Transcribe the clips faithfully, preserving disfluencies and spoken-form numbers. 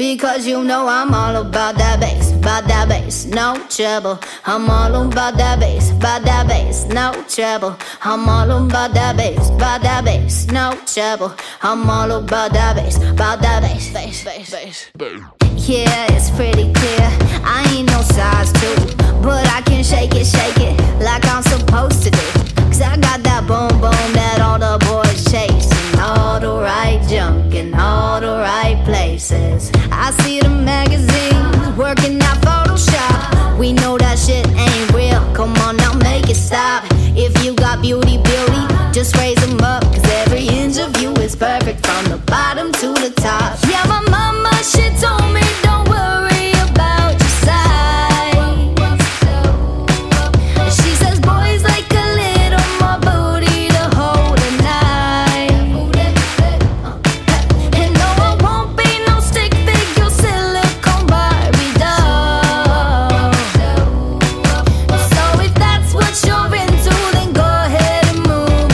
Because you know I'm all about that bass, about that bass, no trouble. I'm all about that bass, about that bass, no trouble. I'm all about that bass, about that bass, no trouble. I'm all about that bass, about that bass, bass, bass, bass. Yeah, it's pretty clear, I ain't no size two, but I can shake it, shake it like I'm supposed to do. Cause I got that boom boom that all the boys chasing, all the right junk in all the right places. I see the magazines working out Photoshop. We know that shit ain't real, come on now make it stop. If you got beauty, beauty, just raise them up. Cause every inch of you is perfect from the bottom to the top. Yeah, my mama, she told me don't worry about your size. She says boys like a little more booty to hold a knife. And no, I won't be no stick figure silicone Barbie doll. So if that's what you're into, then go ahead and move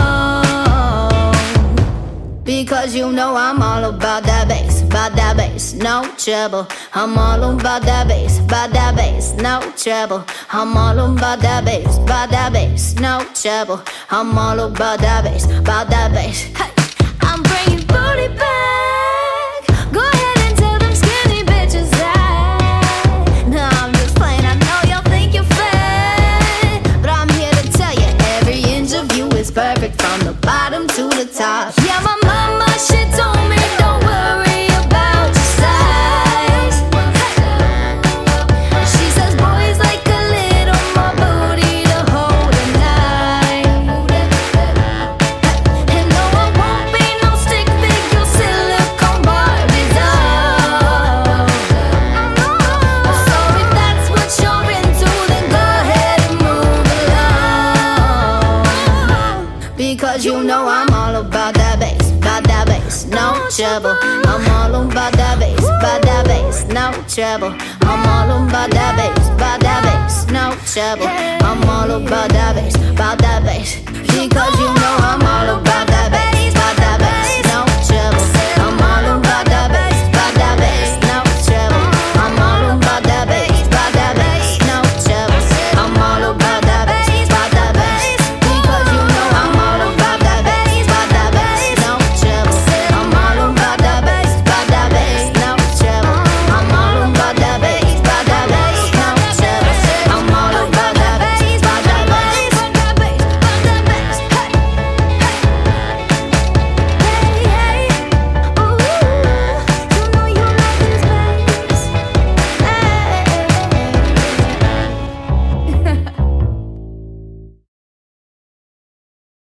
along. Because you know I'm all about that bass, about that bass, no trouble. I'm all about that bass, about that bass, no trouble. I'm all about that bass, about that bass, no trouble. I'm all about that bass, about that bass. Hey, I'm bringing booty back. Go ahead and tell them skinny bitches that. No, I'm just playing, I know y'all think you're fat, but I'm here to tell you every inch of you is perfect from the bottom to the top. Yeah, my mama, she told me don't worry about your size. She says boys like a little more booty to hold a knife. And no, I won't be no stick figure silicone Barbie doll. So if that's what you're into, then go ahead and move along. Because you know I'm all about that bass, about that bass, no trouble. I'm all about that bass, about that bass, no trouble. I'm all about that bass, about that bass, no trouble. I'm all about that bass, about that bass. Because you know I'm all about